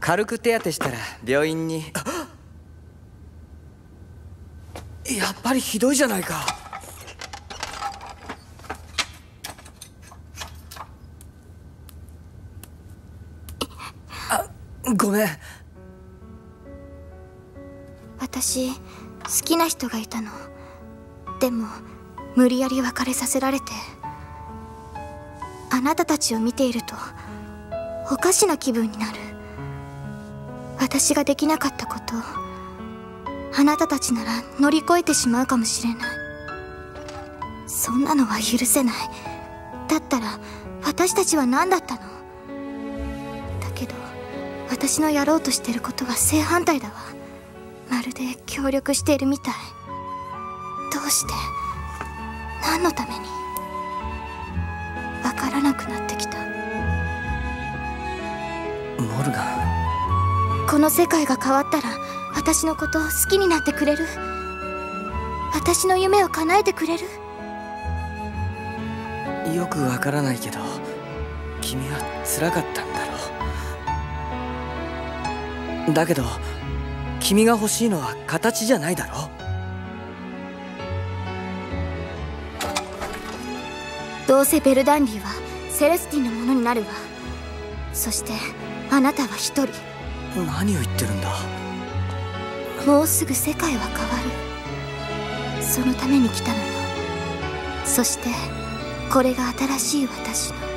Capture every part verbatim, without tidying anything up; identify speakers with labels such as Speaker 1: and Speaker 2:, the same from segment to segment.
Speaker 1: 軽く手当てしたら病院に。やっぱりひどいじゃないか。あ、ごめん。
Speaker 2: 私好きな人がいたの。でも無理やり別れさせられて。あなたたちを見ているとおかしな気分になる。私ができなかったことをあなたたちなら乗り越えてしまうかもしれない。そんなのは許せない。だったら私たちは何だったの？だけど私のやろうとしてることは正反対だわ。まるで協力しているみたい。どうして？何のために？わからなくなってきた。
Speaker 1: モルガン。
Speaker 2: この世界が変わったら私のことを好きになってくれる？私の夢を叶えてくれる？
Speaker 1: よくわからないけど君は辛かったんだろう。だけど君が欲しいのは形じゃないだろ。
Speaker 2: どうせベルダンディはセレスティンのものになるわ。そしてあなたは一人。
Speaker 1: 何を言ってるんだ。
Speaker 2: もうすぐ世界は変わる。そのために来たのよ。そしてこれが新しい私の。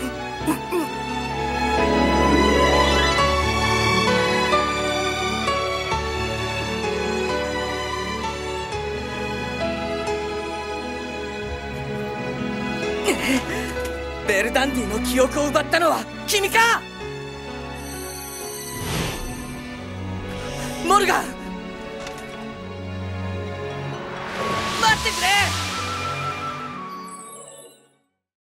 Speaker 1: ベルダンディの記憶を奪ったのは君か？モルガン、待ってくれ！